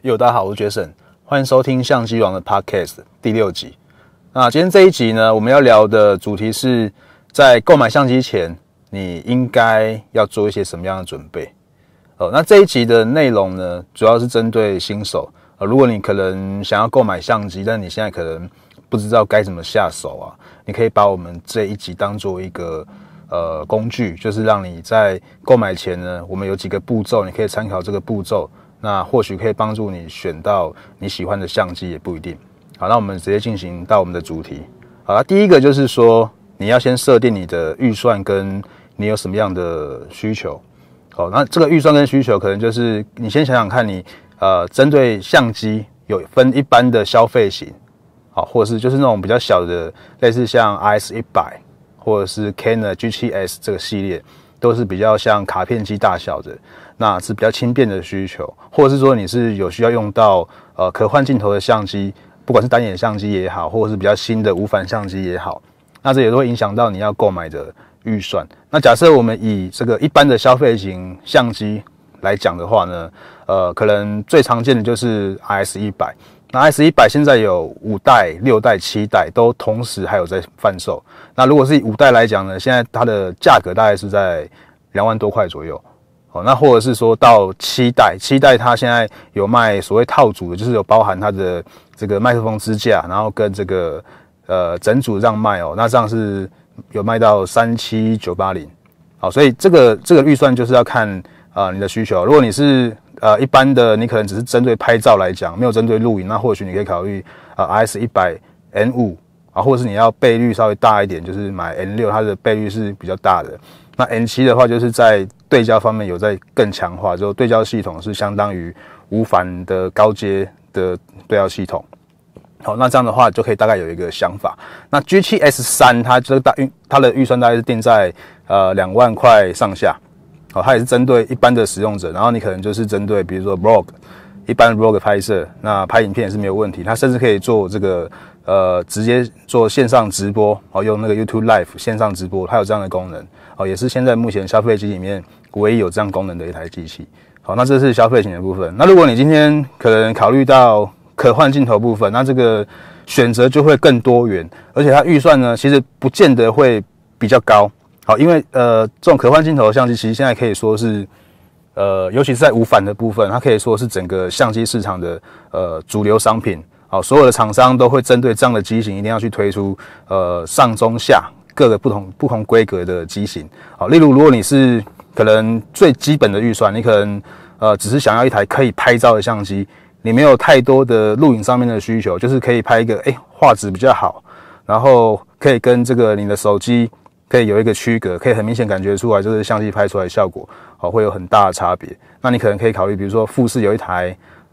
大家好，我是 Jason， 欢迎收听相机王的 Podcast 第6集。那今天这一集呢，我们要聊的主题是在购买相机前，你应该要做一些什么样的准备。那这一集的内容呢，主要是针对新手。如果你可能想要购买相机，但你现在可能不知道该怎么下手啊，你可以把我们这一集当做一个工具，就是让你在购买前呢，我们有几个步骤，你可以参考这个步骤，那或许可以帮助你选到你喜欢的相机，也不一定。好，那我们直接进行到我们的主题。好，那第一个就是说，你要先设定你的预算跟你有什么样的需求。好，那这个预算跟需求可能就是你先想想看你针对相机有分一般的消费型，好，或者是就是那种比较小的，类似像 RS100 或者是 Canon G7S 这个系列，都是比较像卡片机大小的，那是比较轻便的需求，或者是说你是有需要用到可换镜头的相机，不管是单眼相机也好，或者是比较新的无反相机也好，那这也都会影响到你要购买的预算。那假设我们以这个一般的消费型相机来讲的话呢，可能最常见的就是 RS100。那 RS100 现在有5代、6代、7代都同时还有在贩售。那如果是以5代来讲呢，现在它的价格大概是在2万多块左右。那或者是说到7代它现在有卖所谓套组的，就是有包含它的这个麦克风支架，然后跟这个整组让卖哦，那这样是有卖到37980。好，所以这个预算就是要看你的需求。如果你是一般的，你可能只是针对拍照来讲，没有针对录影，那或许你可以考虑RS100 N5 啊，或者是你要倍率稍微大一点，就是买 N6， 它的倍率是比较大的。那 N7 的话，就是在对焦方面有在更强化，就对焦系统是相当于无反的高阶的对焦系统。好，那这样的话就可以大概有一个想法。那 G7S3 它的预算大概是定在2万块上下。好，它也是针对一般的使用者，然后你可能就是针对比如说 vlog 一般的 vlog 拍摄，那拍影片也是没有问题。它甚至可以做这个直接做线上直播，用那个 YouTube Live 线上直播，它有这样的功能。也是现在目前消费机里面唯一有这样功能的一台机器。好，那这是消费型的部分。那如果你今天可能考虑到可换镜头部分，那这个选择就会更多元，而且它预算呢，其实不见得会比较高。好，因为这种可换镜头的相机，其实现在可以说是尤其是在无反的部分，它可以说是整个相机市场的主流商品。好，所有的厂商都会针对这样的机型，一定要去推出上中下各个不同规格的机型。好，例如如果你是可能最基本的预算，你可能只是想要一台可以拍照的相机，你没有太多的录影上面的需求，就是可以拍一个画质比较好，然后可以跟这个你的手机可以有一个区隔，可以很明显感觉出来，就是相机拍出来的效果会有很大的差别。那你可能可以考虑，比如说富士有一台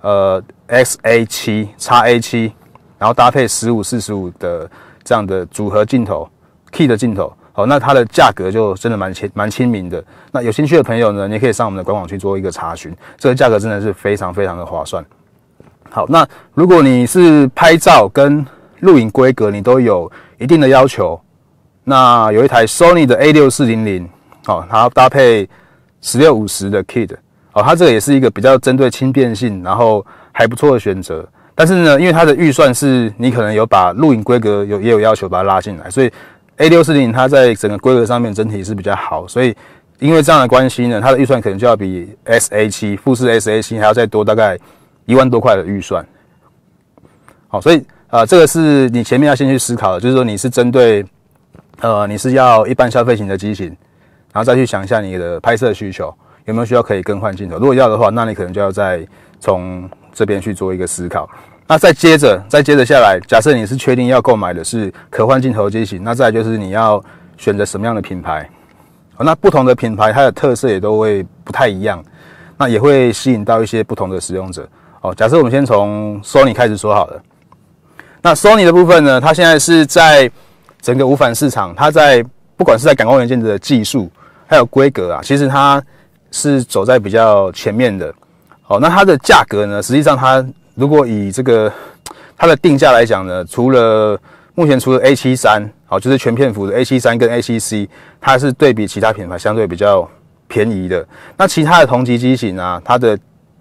XA7 XA7， 然后搭配15、45的这样的组合镜头 Key 的镜头，好，那它的价格就真的蛮亲民的。那有兴趣的朋友呢，你可以上我们的官网去做一个查询，这个价格真的是非常非常的划算。好，那如果你是拍照跟录影规格你都有一定的要求，那有一台 Sony 的 A6400， 它搭配1650的 Kit， 它这个也是一个比较针对轻便性，然后还不错的选择。但是呢，因为它的预算是你可能有把录影规格也有要求把它拉进来，所以 A6400 它在整个规格上面整体是比较好，所以因为这样的关系呢，它的预算可能就要比 SA7 富士 SA7 还要再多大概1万多块的预算。好，所以这个是你前面要先去思考的，就是说你是针对你是要一般消费型的机型，然后再去想一下你的拍摄需求有没有需要可以更换镜头。如果要的话，那你可能就要再从这边去做一个思考。那再接着下来，假设你是确定要购买的是可换镜头机型，那再来就是你要选择什么样的品牌。那不同的品牌它的特色也都会不太一样，那也会吸引到一些不同的使用者。假设我们先从 Sony 开始说好了。那 Sony 的部分呢，它现在是在整个无反市场，它在不管是在感光元件的技术还有规格啊，其实它是走在比较前面的。那它的价格呢，实际上它如果以这个它的定价来讲呢，目前除了 A73， 就是全片幅的 A73 跟 A7C， 它是对比其他品牌相对比较便宜的。那其他的同级机型啊，它的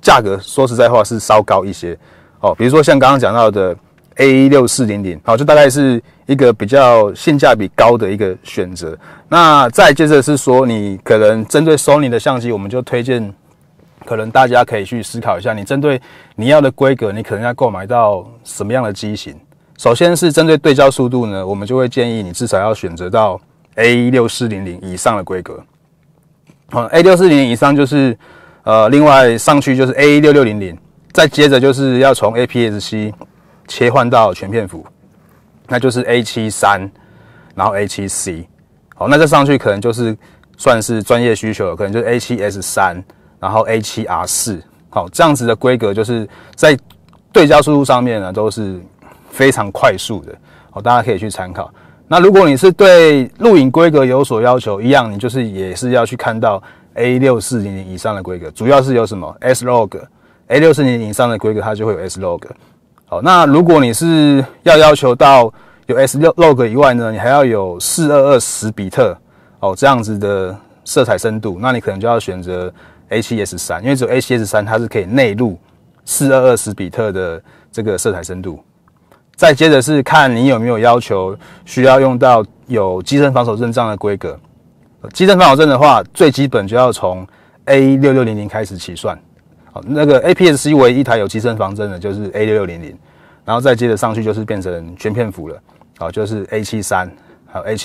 价格说实在话是稍高一些哦。比如说像刚刚讲到的 A6400，好，就大概是一个比较性价比高的一个选择。那再接着是说，你可能针对 Sony 的相机，我们就推荐，可能大家可以去思考一下，你针对你要的规格，你可能要购买到什么样的机型。首先是针对对焦速度呢，我们就会建议你至少要选择到 A6400以上的规格。A6400以上就是另外上去就是 A6600， 再接着就是要从 APS-C 切换到全片幅，那就是 A73， 然后 A7C。好，那再上去可能就是算是专业需求了，可能就是 A7S3， 然后 A7R4。好，这样子的规格就是在对焦速度上面呢都是非常快速的。好，大家可以去参考。那如果你是对录影规格有所要求，一样你就是也是要去看到 A6400以上的规格，主要是有什么 S-Log。A6400以上的规格它就会有 S-Log。好，那如果你是要求到有 S-Log 以外呢，你还要有422十比特哦这样子的色彩深度，那你可能就要选择 A7S3， 因为只有 A7S3 它是可以内录422十比特的这个色彩深度。再接着是看你有没有要求需要用到有机身防手震这样的规格。机身防手震的话，最基本就要从 A6600 开始起算。好，那个 APS-C 唯一一台有机身防震的就是 A6600， 然后再接着上去就是变成全片幅了。好，就是 A73， 还有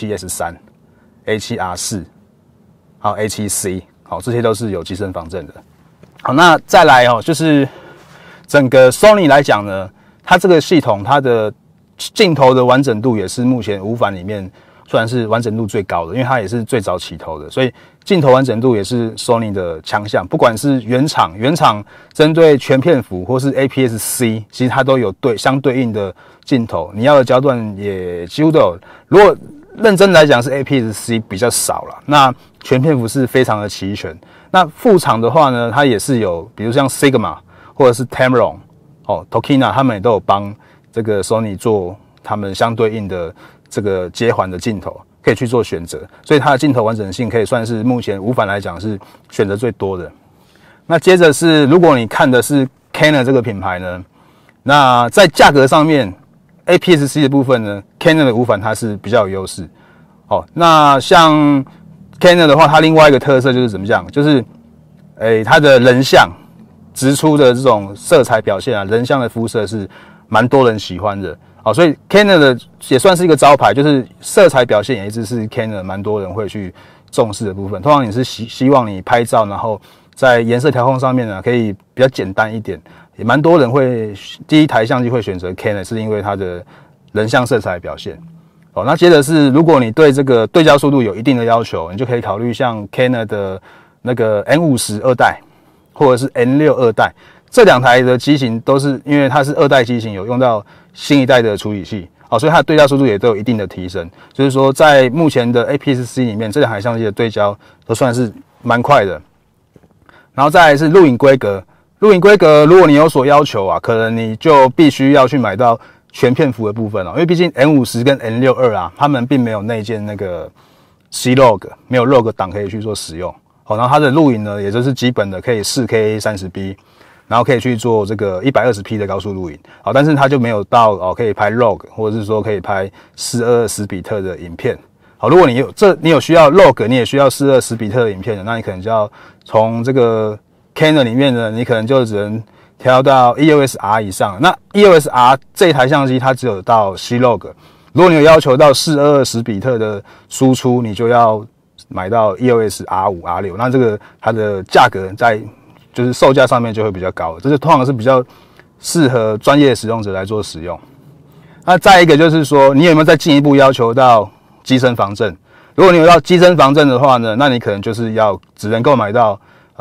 A7S3、A7R4， 还有 A7C， 好，这些都是有机身防震的。好，那再来就是整个 Sony 来讲呢，它这个系统它的镜头的完整度也是目前无反里面算是完整度最高的，因为它也是最早起头的，所以镜头完整度也是 Sony 的强项。不管是原厂针对全片幅或是 APS-C， 其实它都有相对应的镜头，你要的焦段也几乎都有。如果认真来讲是 APS-C 比较少啦，那全片幅是非常的齐全。那副厂的话呢，它也是有，比如像 Sigma 或者是 Tamron、Tokina 他们也都有帮这个 Sony 做他们相对应的这个接环的镜头，可以去做选择，所以它的镜头完整性可以算是目前无反来讲是选择最多的。那接着是，如果你看的是 Canon 这个品牌呢，那在价格上面 APS-C 的部分呢 ，Canon 的无反它是比较有优势。哦，那像 Canon 的话，它另外一个特色就是怎么讲，就是它的人像直出的这种色彩表现啊，人像的肤色是蛮多人喜欢的。好，所以 Canon 的也算是一个招牌，就是色彩表现也一直是 Canon 蛮多人会去重视的部分。通常你是希望你拍照，然后在颜色调控上面呢，可以比较简单一点，也蛮多人会第一台相机会选择 Canon， 是因为它的人像色彩表现。好，那接着是，如果你对这个对焦速度有一定的要求，你就可以考虑像 Canon 的那个 N50 二代，或者是 N6 二代。这两台的机型都是因为它是二代机型，有用到新一代的处理器，好，所以它的对焦速度也都有一定的提升。就是说，在目前的 APS-C 里面，这两台相机的对焦都算是蛮快的。然后再来是录影规格，录影规格如果你有所要求啊，可能你就必须要去买到全片幅的部分哦，因为毕竟 N50 跟 N62啊，他们并没有内建那个 C-Log， 没有 Log 档可以去做使用。好，然后它的录影呢，也就是基本的可以 4K 30B。然后可以去做这个 120P 的高速录影，好，但是它就没有到可以拍 log， 或者是说可以拍422十比特的影片。好，如果你有需要 log， 你也需要422十比特的影片的，那你可能就要从这个 Canon 里面呢，你可能就只能调到 EOS R 以上。那 EOS R 这一台相机它只有到 C-Log， 如果你有要求到422十比特的输出，你就要买到 EOS R5、R6， 那这个它的价格在就是售价上面就会比较高，这是通常是比较适合专业使用者来做使用。那再一个就是说，你有没有再进一步要求到机身防震？如果你有到机身防震的话呢，那你可能就是只能购买到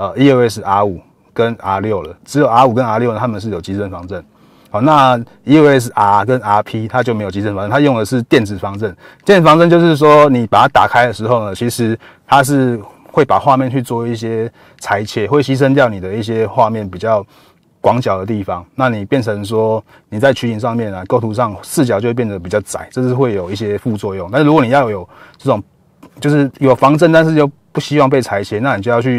EOS R5跟 R6 了。只有 R5跟 R6 呢，他们是有机身防震。好，那 EOS R 跟 RP 它就没有机身防震，它用的是电子防震。电子防震就是说，你把它打开的时候呢，其实它是会把画面去做一些裁切，会牺牲掉你的一些画面比较广角的地方，那你变成说你在取景上面啊，构图上视角就会变得比较窄，这是会有一些副作用。但是如果你要有这种就是有防震，但是又不希望被裁切，那你就要去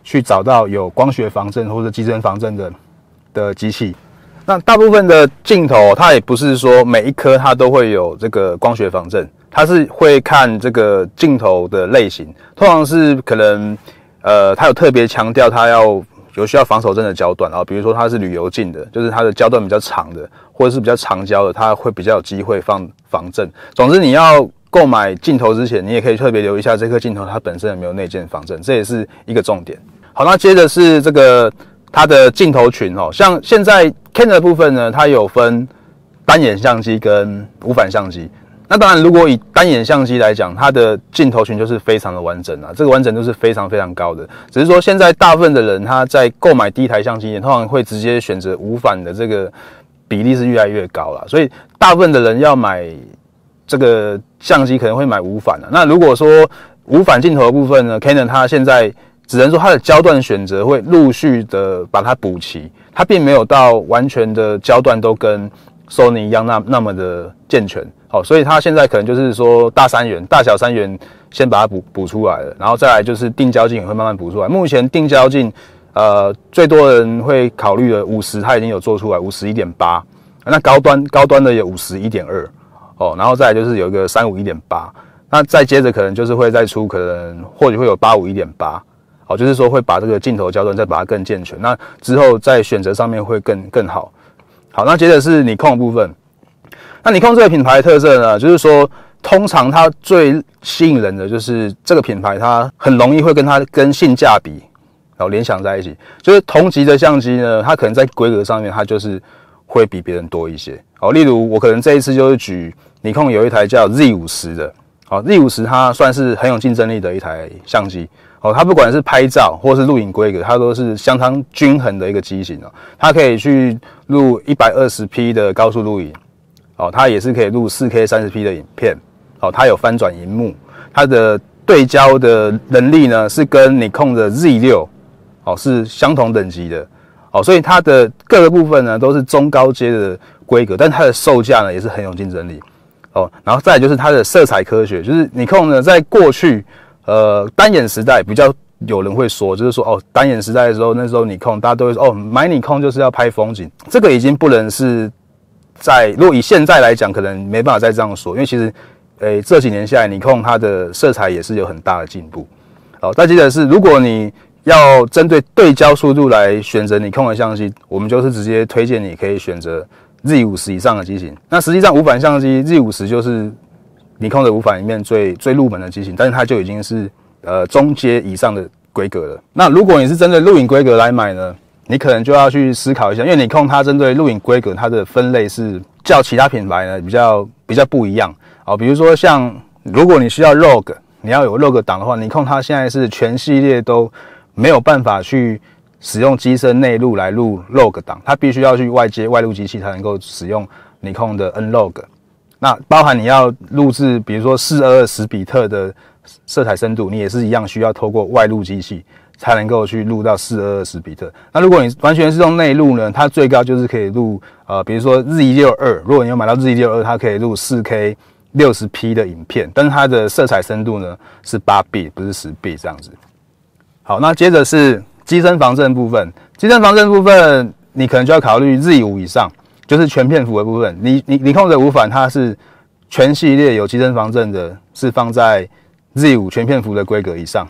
去找到有光学防震或者机身防震的机器。那大部分的镜头，它也不是说每一颗它都会有这个光学防震，它是会看这个镜头的类型，通常是可能它有特别强调它要有需要防手震的焦段啊，比如说它是旅游镜的，就是它的焦段比较长的，或者是比较长焦的，它会比较有机会防震。总之，你要购买镜头之前，你也可以特别留意一下这颗镜头它本身有没有内建防震，这也是一个重点。好，那接着是这个它的镜头群哦，像现在 Canon 的部分呢，它有分单眼相机跟无反相机。那当然，如果以单眼相机来讲，它的镜头群就是非常的完整啊，这个完整度是非常非常高的。只是说现在大部分的人他在购买第一台相机，通常会直接选择无反的这个比例是越来越高啦，所以大部分的人要买这个相机可能会买无反啊。那如果说无反镜头的部分呢 ，Canon 它现在只能说它的焦段选择会陆续的把它补齐，它并没有到完全的焦段都跟 Sony 一样那么的健全。好，所以它现在可能就是说大小三元先把它补出来了，然后再来就是定焦镜也会慢慢补出来。目前定焦镜最多人会考虑的50，它已经有做出来51.8，那高端的有51.2哦，然后再来就是有一个35.1.8，那再接着可能就是会再出可能或许会有85.1.8。好，就是说会把这个镜头焦段再把它更健全，那之后在选择上面会更好。好，那接着是尼康的部分。那尼康这个品牌的特色呢，就是说通常它最吸引人的就是这个品牌，它很容易会跟性价比然后联想在一起。就是同级的相机呢，它可能在规格上面它就是会比别人多一些。好，例如我可能这一次就是举尼康有一台叫 Z50 的，好 ，Z50 它算是很有竞争力的一台相机。哦，它不管是拍照或是录影规格，它都是相当均衡的一个机型哦。它可以去录 120p 的高速录影，哦，它也是可以录 4K 30p 的影片。哦，它有翻转萤幕，它的对焦的能力呢是跟Nikon的 Z6 哦是相同等级的。哦，所以它的各个部分呢都是中高阶的规格，但它的售价呢也是很有竞争力。哦，然后再来就是它的色彩科学，就是 Nikon 呢在过去单眼时代比较有人会说，就是说哦，单眼时代的时候，那时候Nikon大家都会说哦，买Nikon就是要拍风景，这个已经不能是如果以现在来讲，可能没办法再这样说，因为其实这几年下来Nikon它的色彩也是有很大的进步。好，再接着是，如果你要针对对焦速度来选择Nikon的相机，我们就是直接推荐你可以选择 Z50 以上的机型。那实际上无反相机 Z50 就是Nikon的无反里面最入门的机型，但是它就已经是中阶以上的规格了。那如果你是针对录影规格来买呢，你可能就要去思考一下，因为Nikon它针对录影规格它的分类是较其他品牌呢比较不一样。好，比如说像如果你需要 RAW， 你要有 RAW 档的话，Nikon它现在是全系列都没有办法去使用机身内录来录 RAW 档，它必须要去外接外录机器才能够使用Nikon的 N-Log。那包含你要录制，比如说422十比特的色彩深度，你也是一样需要透过外录机器才能够去录到422十比特。那如果你完全是用内录呢，它最高就是可以录比如说 Z62， 如果你有买到 Z62， 它可以录 4K 60p 的影片，但是它的色彩深度呢是8bit， 不是10bit这样子。好，那接着是机身防震部分。机身防震部分，你可能就要考虑 Z5 以上。就是全片幅的部分，你控的无反，它是全系列有机身防震的，是放在 Z5 全片幅的规格以上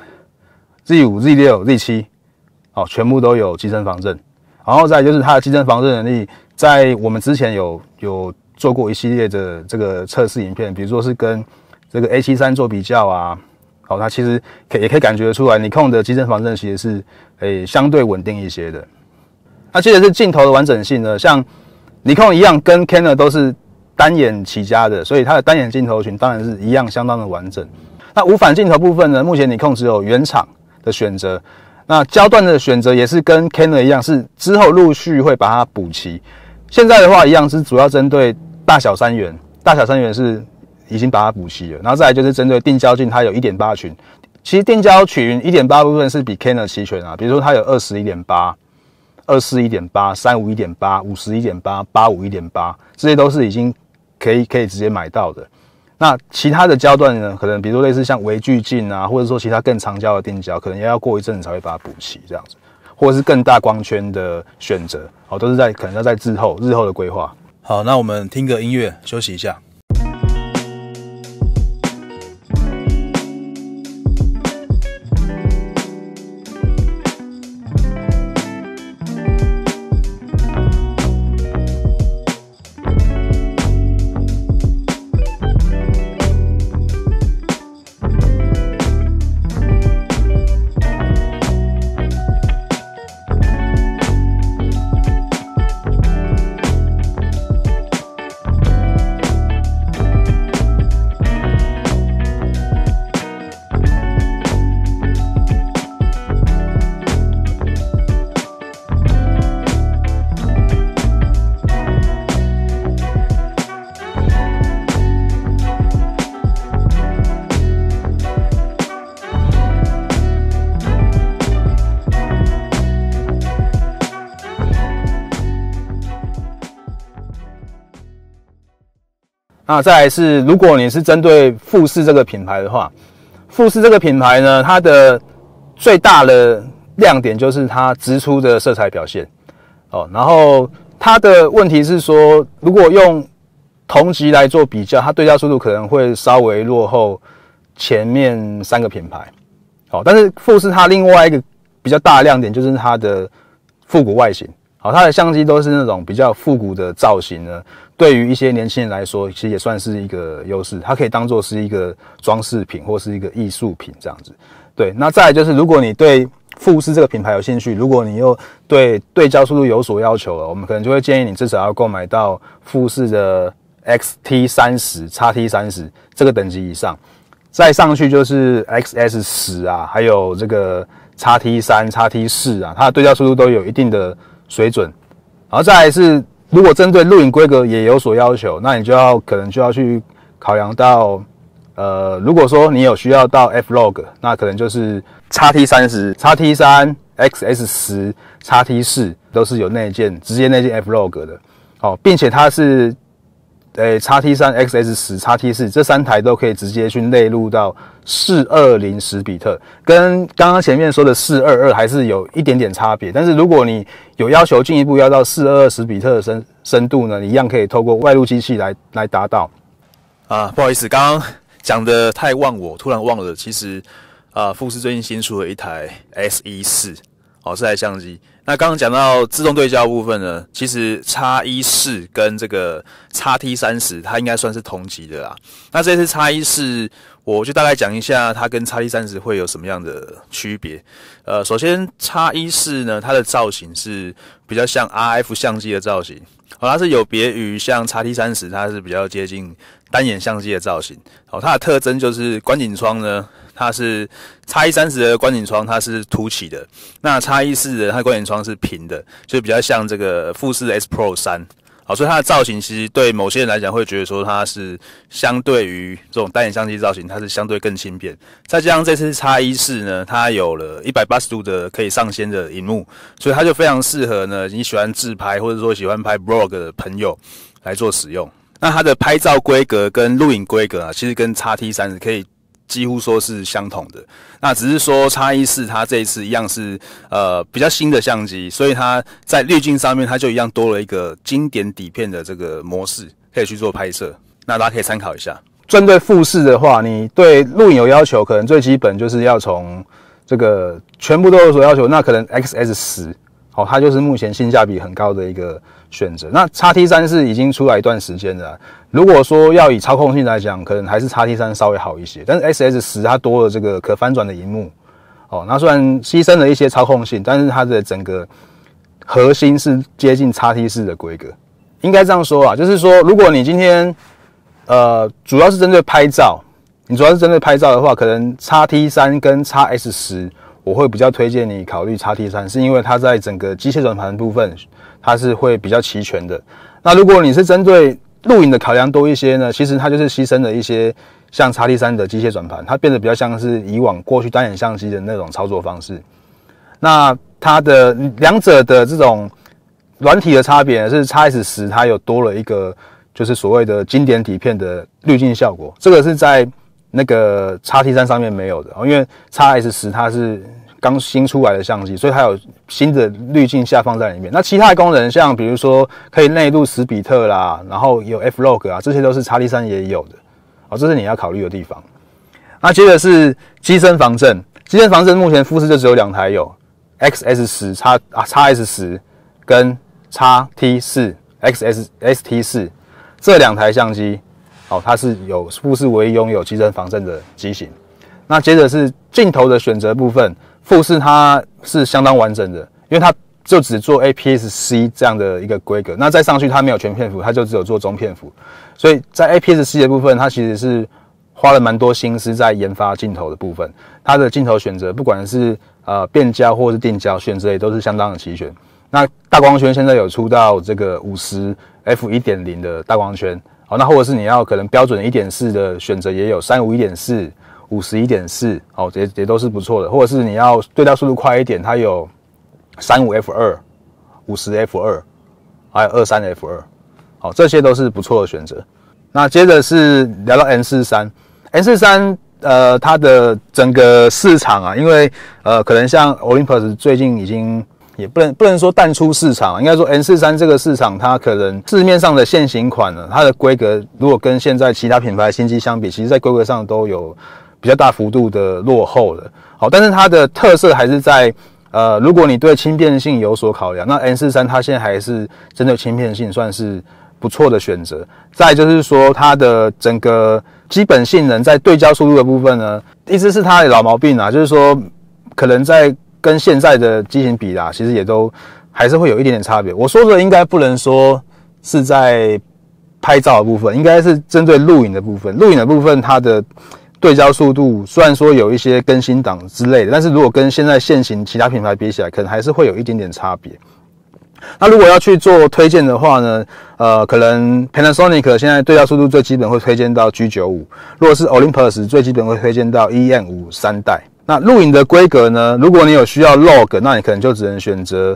，Z5、Z6、Z7， 好，全部都有机身防震。然后再来就是它的机身防震能力，在我们之前有做过一系列的这个测试影片，比如说是跟这个 A73 做比较啊，好，它其实也可以感觉得出来，你控的机身防震其实是相对稳定一些的。那接着是镜头的完整性呢，像Nikon一样跟 Canon 都是单眼起家的，所以它的单眼镜头群当然是一样相当的完整。那无反镜头部分呢，目前Nikon只有原厂的选择，那焦段的选择也是跟 Canon 一样，是之后陆续会把它补齐。现在的话一样是主要针对大小三元是已经把它补齐了，然后再来就是针对定焦镜，它有 1.8 群。其实定焦群 1.8 部分是比 Canon 齐全啊，比如说它有 21.8。24.1.8、35.1.8、51.8、85.1.8，这些都是已经可以直接买到的。 那其他的焦段呢，可能比如说类似像微距镜啊，或者说其他更长焦的定焦，可能也要过一阵子才会把它补齐这样子，或者是更大光圈的选择，都是可能要在日后的规划。好，那我们听个音乐休息一下。那再来是，如果你是针对富士这个品牌的话，富士这个品牌呢，它的最大的亮点就是它直出的色彩表现然后它的问题是说，如果用同级来做比较，它对焦速度可能会稍微落后前面3个品牌但是富士它另外一个比较大的亮点就是它的复古外形它的相机都是那种比较复古的造型呢，对于一些年轻人来说，其实也算是一个优势，它可以当作是一个装饰品或是一个艺术品这样子。对，那再来就是，如果你对富士这个品牌有兴趣，如果你又对对焦速度有所要求了，我们可能就会建议你至少要购买到富士的 XT30、XT30 这个等级以上，再上去就是 XS10 啊，还有这个 XT3、XT4 啊，它的对焦速度都有一定的水准。然后再来是，如果针对录影规格也有所要求，那你可能就要去考量到，如果说你有需要到 F-Log， 那可能就是 XT3、XT3、XS10、XT4 都是有直接内建 F-Log 的，并且它是XT3、XS10、XT4 这3台都可以直接去内录到420十比特，跟刚刚前面说的422还是有一点点差别。但是如果你有要求进一步要到422十比特的深度呢，你一样可以透过外录机器来达到。不好意思，刚刚讲的太忘我，突然忘了，其实富士最近新出了一台 S14这台相机。那刚刚讲到自动对焦部分呢，其实 X14 跟这个 XT30 它应该算是同级的啦。那这次 X14 我就大概讲一下它跟 XT30 会有什么样的区别。首先 X14 呢，它的造型是比较像 RF 相机的造型，它是有别于像 XT30 它是比较接近单眼相机的造型。它的特征就是观景窗呢，它是 X130 的观景窗它是凸起的，那 X14 的它的观景窗是平的，就比较像这个富士 S Pro 3。所以它的造型其实对某些人来讲会觉得说它是相对于这种单眼相机造型，它是相对更轻便。再加上这次 X14 呢，它有了180度的可以上掀的萤幕，所以它就非常适合呢你喜欢自拍或者说喜欢拍 vlog 的朋友来做使用。那它的拍照规格跟录影规格其实跟 XT30 可以几乎说是相同的，那只是说 X14 它这一次一样是比较新的相机，所以它在滤镜上面它就一样多了一个经典底片的这个模式，可以去做拍摄。那大家可以参考一下。针对富士的话，你对录影有要求，可能最基本就是要从这个全部都有所要求，那可能 XS10它就是目前性价比很高的一个选择。那 XT3 已经出来一段时间了，如果说要以操控性来讲，可能还是 XT3 稍微好一些，但是 XS10 它多了这个可翻转的萤幕那虽然牺牲了一些操控性，但是它的整个核心是接近 XT4 的规格。应该这样说就是说如果你今天主要是针对拍照，的话，可能 XT3 跟 XS10我会比较推荐你考虑 XT3， 是因为它在整个机械转盘部分它是会比较齐全的。那如果你是针对录影的考量多一些呢，其实它就是牺牲了一些像 XT3 的机械转盘，它变得比较像是以往过去单眼相机的那种操作方式。那它的两者的这种软体的差别是 XS10 它有多了一个就是所谓的经典底片的滤镜效果，这个是在那个 X-T3 上面没有的，因为 X-S10 它是刚新出来的相机，所以它有新的滤镜下放在里面。那其他的功能，像比如说可以内录10比特啦，然后有 F-Log 啊，这些都是 X-T3 也有的，这是你要考虑的地方。那接着是机身防震，机身防震目前富士就只有2台有 XS10 X-S10 跟 X-T4 XS-ST4 这2台相机，它是有富士唯一拥有机身防震的机型。那接着是镜头的选择部分，富士它是相当完整的，因为它就只做 APS-C 这样的一个规格，那再上去它没有全片幅，它就只有做中片幅，所以在 APS-C 的部分，它其实是花了蛮多心思在研发镜头的部分，它的镜头选择不管是变焦或是定焦选择也都是相当的齐全。那大光圈现在有出到这个50 f1.0 的大光圈，那或者是你要可能标准 1.4 的选择也有35 1.4 50 1.4，也都是不错的，或者是你要对焦速度快一点，它有35 f2 50 f2 还有23 f2，这些都是不错的选择。那接着是聊到 N43，N43 它的整个市场啊，因为可能像 Olympus 最近已经也不能说淡出市场，应该说 N43 这个市场它可能市面上的现行款呢，它的规格如果跟现在其他品牌新机相比，其实在规格上都有比较大幅度的落后了。但是它的特色还是在如果你对轻便性有所考量，那 N43 它现在还是针对轻便性算是不错的选择。再来就是说它的整个基本性能在对焦速度的部分呢，一直是它的老毛病啊，就是说可能在跟现在的机型比啦，其实也都还是会有一点点差别。我说的应该不能说是在拍照的部分，应该是针对录影的部分。录影的部分它的对焦速度虽然说有一些更新档之类的，但是如果跟现在现行其他品牌比起来，可能还是会有一点点差别。那如果要去做推荐的话呢，可能 Panasonic 现在对焦速度最基本会推荐到 G95， 如果是 Olympus 最基本会推荐到 EM5 3代。那录影的规格呢，如果你有需要 log， 那你可能就只能选择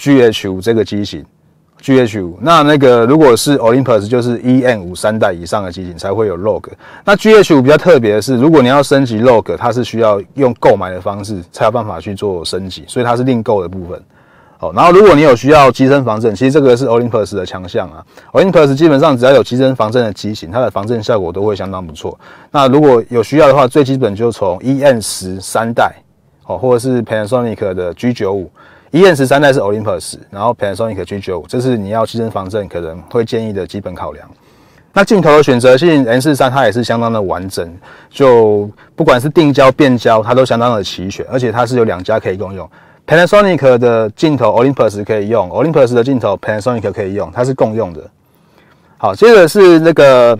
GH5 这个机型。GH5， 那个如果是 Olympus 就是 EM5 3代以上的机型才会有 log。那 GH5 比较特别的是，如果你要升级 log， 它是需要用购买的方式才有办法去做升级，所以它是另购的部分。然后如果你有需要机身防震，其实这个是 Olympus 的强项啊。Olympus 基本上只要有机身防震的机型，它的防震效果都会相当不错。那如果有需要的话，最基本就从 EM10 3代，或者是 Panasonic 的 G95。EM10 3代是 Olympus， 然后 Panasonic G95， 这是你要机身防震可能会建议的基本考量。那镜头的选择性 N43 它也是相当的完整，就不管是定焦变焦，它都相当的齐全，而且它是有2家可以共用。Panasonic 的镜头 Olympus 可以用 ，Olympus 的镜头 Panasonic 可以用，它是共用的。好，接着是那个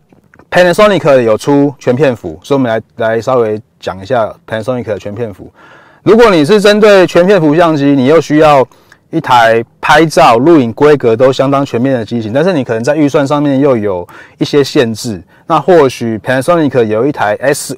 Panasonic 有出全片幅，所以我们来稍微讲一下 Panasonic 的全片幅。如果你是针对全片幅相机，你又需要一台拍照、录影规格都相当全面的机型，但是你可能在预算上面又有一些限制，那或许 Panasonic 有一台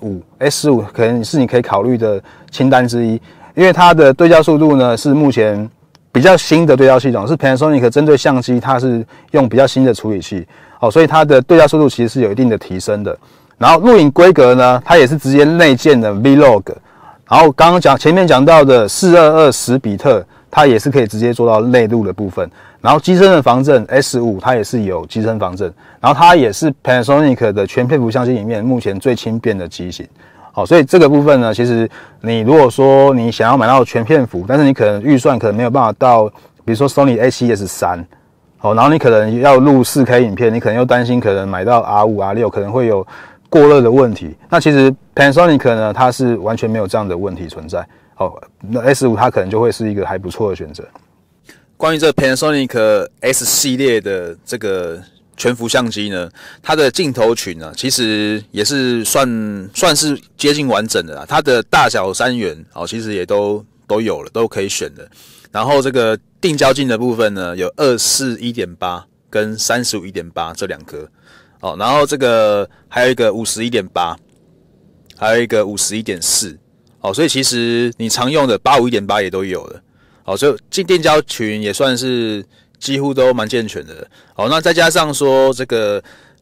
S5 可能是你可以考虑的清单之一。因为它的对焦速度呢是目前比较新的对焦系统，是 Panasonic 针对相机它是用比较新的处理器，所以它的对焦速度其实是有一定的提升的。然后录影规格呢，它也是直接内建的 Vlog， 然后刚刚前面讲到的422 10比特，它也是可以直接做到内录的部分。然后机身的防震 S5 它也是有机身防震，然后它也是 Panasonic 的全片幅相机里面目前最轻便的机型。所以这个部分呢，其实你如果说你想要买到全片幅，但是你可能预算可能没有办法到，比如说 Sony A7S3，然后你可能要录 4K 影片，你可能又担心可能买到 R5、R6 可能会有过热的问题。那其实 Panasonic 呢，它是完全没有这样的问题存在。那 S5 它可能就会是一个还不错的选择。关于这 Panasonic S 系列的这个全幅相机呢，它的镜头群呢，其实也是算是接近完整的啦。它的大小3元其实也都有了，都可以选的。然后这个定焦镜的部分呢，有24 1.8跟35 1.8这2颗然后这个还有一个50 1.8，还有一个50 1.4所以其实你常用的85 1.8也都有了所以定焦群也算是几乎都蛮健全的。好，那再加上说这个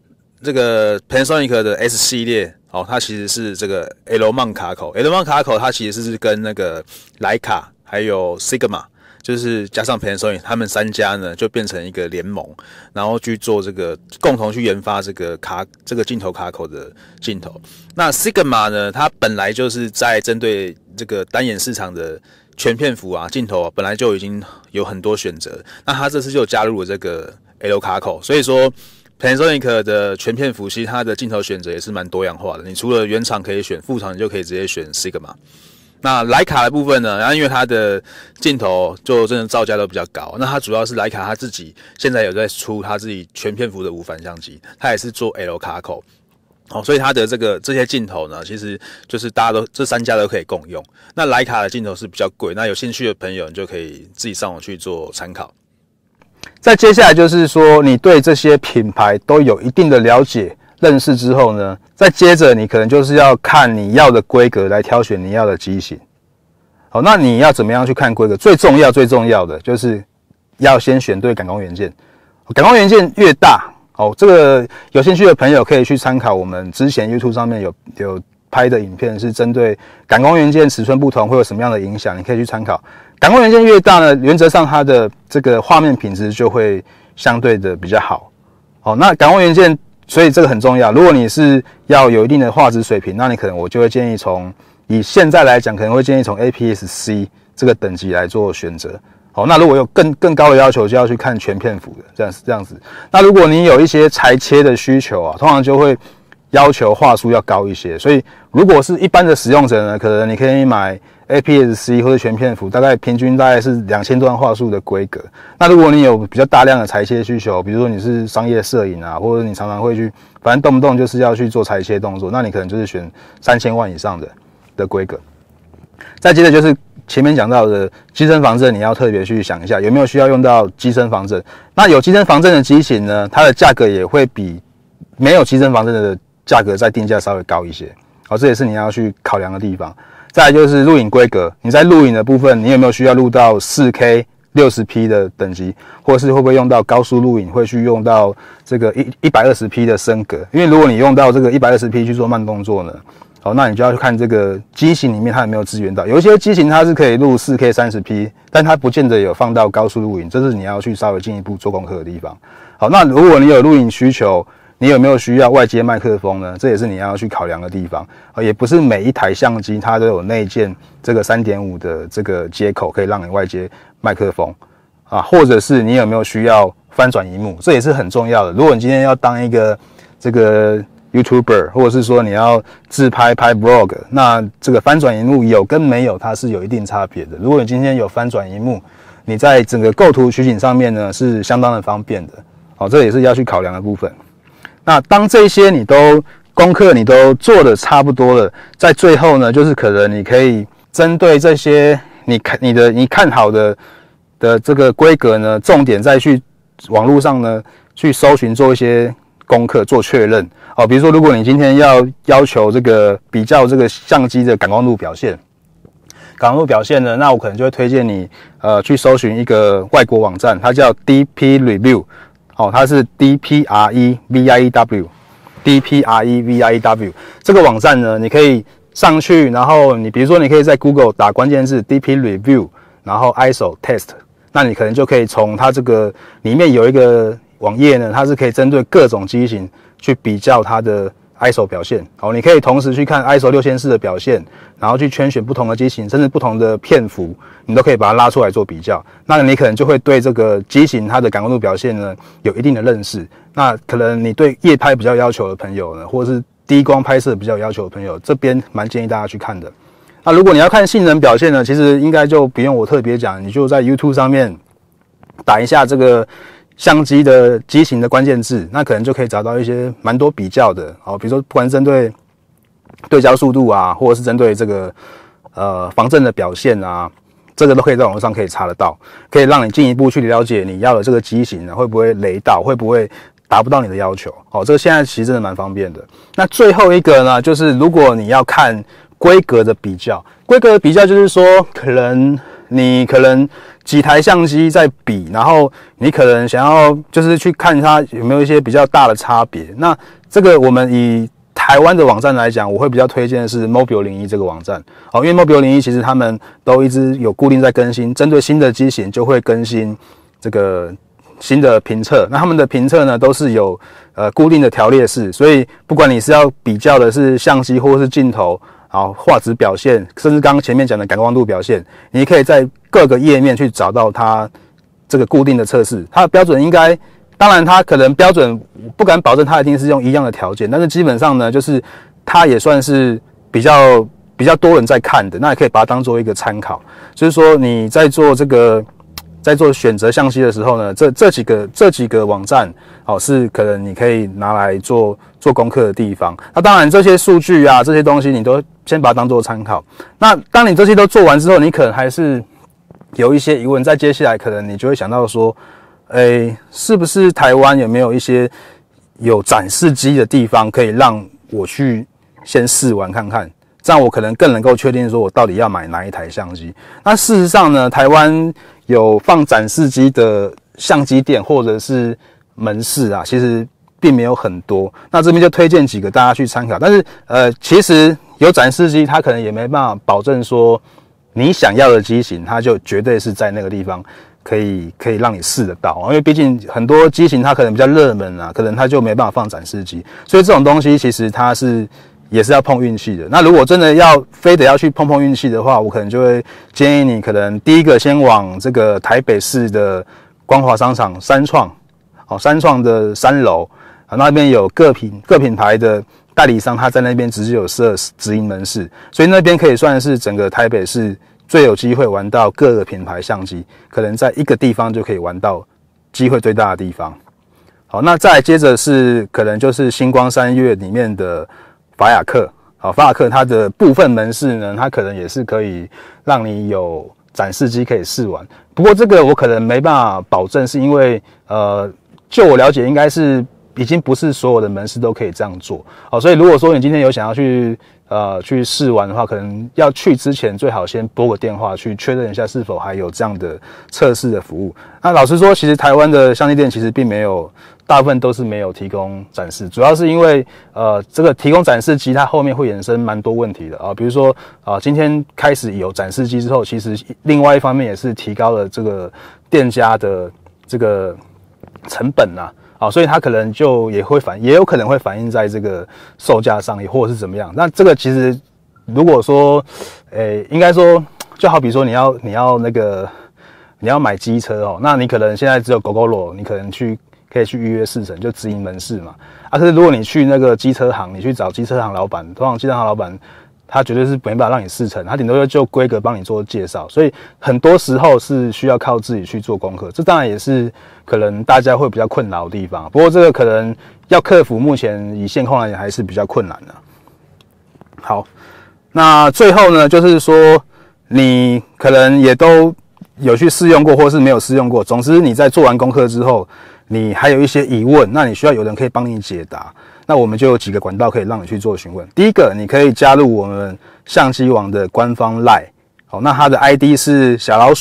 Panasonic 的 S 系列，它其实是这个 L 曼卡口它其实是跟那个徕卡还有 Sigma。就是加上 Panasonic 他们3家呢，就变成一个联盟，然后去做这个共同去研发这个镜头卡口的镜头。那 Sigma 呢，它本来就是在针对这个单眼市场的全片幅镜头本来就已经有很多选择。那它这次就加入了这个 L 卡口，所以说 Panasonic 的全片幅其实它的镜头选择也是蛮多样化的。你除了原厂可以选，副厂你就可以直接选 Sigma。那徕卡的部分呢，然后因为它的镜头就真的造价都比较高，那它主要是徕卡它自己现在有在出它自己全片幅的无反相机，它也是做 L 卡口，所以它的这些镜头呢，其实就是大家都这3家都可以共用。那徕卡的镜头是比较贵，那有兴趣的朋友你就可以自己上网去做参考。再接下来就是说，你对这些品牌都有一定的了解认识之后呢，再接着你可能就是要看你要的规格来挑选你要的机型。好，那你要怎么样去看规格？最重要的就是要先选对感光元件。感光元件越大，这个有兴趣的朋友可以去参考我们之前 YouTube 上面有拍的影片，是针对感光元件尺寸不同会有什么样的影响，你可以去参考。感光元件越大呢，原则上它的这个画面品质就会相对的比较好。那感光元件，所以这个很重要。如果你是要有一定的画质水平，那你可能我就会建议以现在来讲，可能会建议从 APS-C 这个等级来做选择。好，那如果有更高的要求，就要去看全片幅的这样子。那如果你有一些裁切的需求通常就会要求画素要高一些。所以如果是一般的使用者呢，可能你可以买 APS-C 或者全片幅，平均大概是2000多万画素的规格。那如果你有比较大量的裁切需求，比如说你是商业摄影或者你常常会去，反正动不动就是要去做裁切动作，那你可能就是选3000万以上的规格。再接着就是前面讲到的机身防震，你要特别去想一下有没有需要用到机身防震。那有机身防震的机型呢，它的价格也会比没有机身防震的价格再定价稍微高一些。这也是你要去考量的地方。再来就是录影规格，你在录影的部分，你有没有需要录到 4K 60P 的等级，或者是会不会用到高速录影，会去用到这个120P 的升格？因为如果你用到这个 120P 去做慢动作呢，那你就要去看这个机型里面它有没有支援到。有一些机型它是可以录 4K 30P， 但它不见得有放到高速录影，这是你要去稍微进一步做功课的地方。好，那如果你有录影需求，你有没有需要外接麦克风呢？这也是你要去考量的地方。也不是每一台相机它都有内建这个 3.5 的这个接口可以让你外接麦克风或者是你有没有需要翻转萤幕，这也是很重要的。如果你今天要当一个这个 YouTuber， 或者是说你要自拍 Vlog， 那这个翻转萤幕有跟没有它是有一定差别的。如果你今天有翻转萤幕，你在整个构图取景上面呢是相当的方便的。这也是要去考量的部分。那当这些功课你都做的差不多了，在最后呢，就是可能你可以针对这些你看好的这个规格呢，重点再去网络上呢去搜寻做一些功课做确认。比如说如果你今天要求这个比较这个相机的感光度表现呢，那我可能就会推荐你去搜寻一个外国网站，它叫 DP Review。它是 DPREVIEW 这个网站呢，你可以上去，然后你比如说你可以在 Google 打关键字 DP Review， 然后 ISO Test， 那你可能就可以从它这个里面有一个网页呢，它是可以针对各种机型去比较它的 ISO 表现。你可以同时去看 ISO 6400的表现，然后去圈选不同的机型，甚至不同的片幅，你都可以把它拉出来做比较。那你可能就会对这个机型它的感光度表现呢有一定的认识。那可能你对夜拍比较要求的朋友呢，或者是低光拍摄比较有要求的朋友，这边蛮建议大家去看的。那如果你要看性能表现呢，其实应该就不用我特别讲，你就在 YouTube 上面打一下这个相机的机型的关键字，那可能就可以找到一些蛮多比较的。比如说不管是针对对焦速度或者是针对这个防震的表现这个都可以在网络上可以查得到，可以让你进一步去了解你要的这个机型会不会雷到，会不会达不到你的要求。这个现在其实真的蛮方便的。那最后一个呢，就是如果你要看规格的比较就是说你可能几台相机在比，然后你可能想要就是去看它有没有一些比较大的差别。那这个我们以台湾的网站来讲，我会比较推荐的是 Mobile01这个网站。因为 Mobile01其实他们都一直有固定在更新，针对新的机型就会更新这个新的评测。那他们的评测呢都是有固定的条列式，所以不管你是要比较的是相机或是镜头，画质表现，甚至刚刚前面讲的感光度表现，你可以在各个页面去找到它这个固定的测试。它的标准应该，当然它可能标准不敢保证它一定是用一样的条件，但是基本上呢，就是它也算是比较多人在看的，那也可以把它当做一个参考。就是说你在做选择相机的时候呢，这几个网站是可能你可以拿来做功课的地方。那当然这些数据啊，这些东西你都先把它当做参考。那当你这些都做完之后，你可能还是有一些疑问，在接下来可能你就会想到说，是不是台湾有没有一些有展示机的地方可以让我去先试玩看看，这样我可能更能够确定说我到底要买哪一台相机。那事实上呢，台湾有放展示机的相机店或者是门市啊，其实并没有很多。那这边就推荐几个大家去参考。但是其实有展示机，它可能也没办法保证说你想要的机型，它就绝对是在那个地方可以让你试得到。因为毕竟很多机型它可能比较热门啊，可能它就没办法放展示机。所以这种东西其实它也是要碰运气的。那如果真的非得要去碰运气的话，我可能就会建议你，可能第一个先往这个台北市的光华商场三创的3楼，那边有各品牌的代理商，他在那边直接有设直营门市，所以那边可以算是整个台北市最有机会玩到各个品牌相机，可能在一个地方就可以玩到机会最大的地方。好，那再来接着是可能就是星光三月里面的法雅克。法雅克它的部分门市呢，它可能也是可以让你有展示机可以试玩。不过这个我可能没办法保证，是因为就我了解，应该是已经不是所有的门市都可以这样做。所以如果说你今天有想要去试玩的话，可能要去之前最好先拨个电话去确认一下是否还有这样的测试的服务。那老实说，其实台湾的相机店其实并没有，大部分都是没有提供展示，主要是因为这个提供展示机它后面会衍生蛮多问题的比如说今天开始有展示机之后，其实另外一方面也是提高了这个店家的这个成本所以它可能就也有可能会反映在这个售价上，也或者是怎么样。那这个其实如果说应该说就好比说你要买机车那你可能现在只有 Gogoro， 你可能可以去预约试乘，就直营门市嘛。可是如果你去那个机车行，你去找机车行老板，通常机车行老板他绝对是没办法让你试乘，他顶多就规格帮你做介绍，所以很多时候是需要靠自己去做功课。这当然也是可能大家会比较困扰的地方，不过这个可能要克服，目前以现况来讲还是比较困难的。好，那最后呢，就是说你可能也都有去试用过，或是没有试用过。总之你在做完功课之后，你还有一些疑问，那你需要有人可以帮你解答。那我们就有几个管道可以让你去做询问。第一个，你可以加入我们相机网的官方 LINE， 那它的 ID 是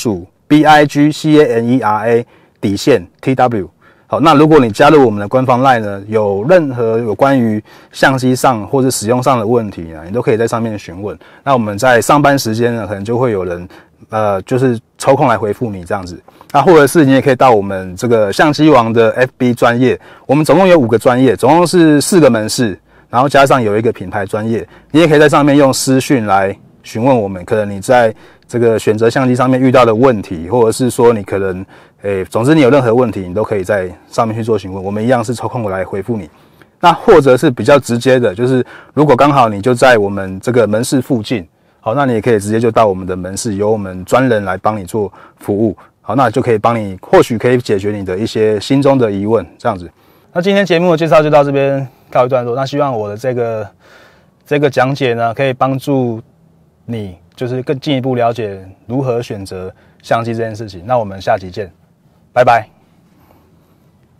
BIGCANERA_TW。好，那如果你加入我们的官方 LINE 呢，有任何有关于相机上或者使用上的问题呢，你都可以在上面询问。那我们在上班时间呢，可能就会有人就是抽空来回复你这样子。那或者是你也可以到我们这个相机王的 FB 专页，我们总共有5个专页，总共是4个门市，然后加上有一个品牌专页，你也可以在上面用私讯来询问我们，可能你在这个选择相机上面遇到的问题，或者是说你可能总之你有任何问题，你都可以在上面去做询问，我们一样是抽空来回复你。那或者是比较直接的，就是如果刚好你就在我们这个门市附近，好，那你也可以直接就到我们的门市，由我们专人来帮你做服务。好，那就可以帮你，或许可以解决你的一些心中的疑问，这样子。那今天节目的介绍就到这边告一段落。那希望我的这个讲解呢，可以帮助你，就是更进一步了解如何选择相机这件事情。那我们下集见，拜拜。